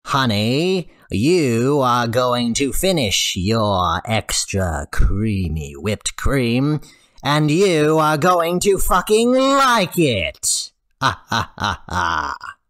Honey, you are going to finish your extra creamy whipped cream, and you are going to fucking like it. Ha ha ha ha.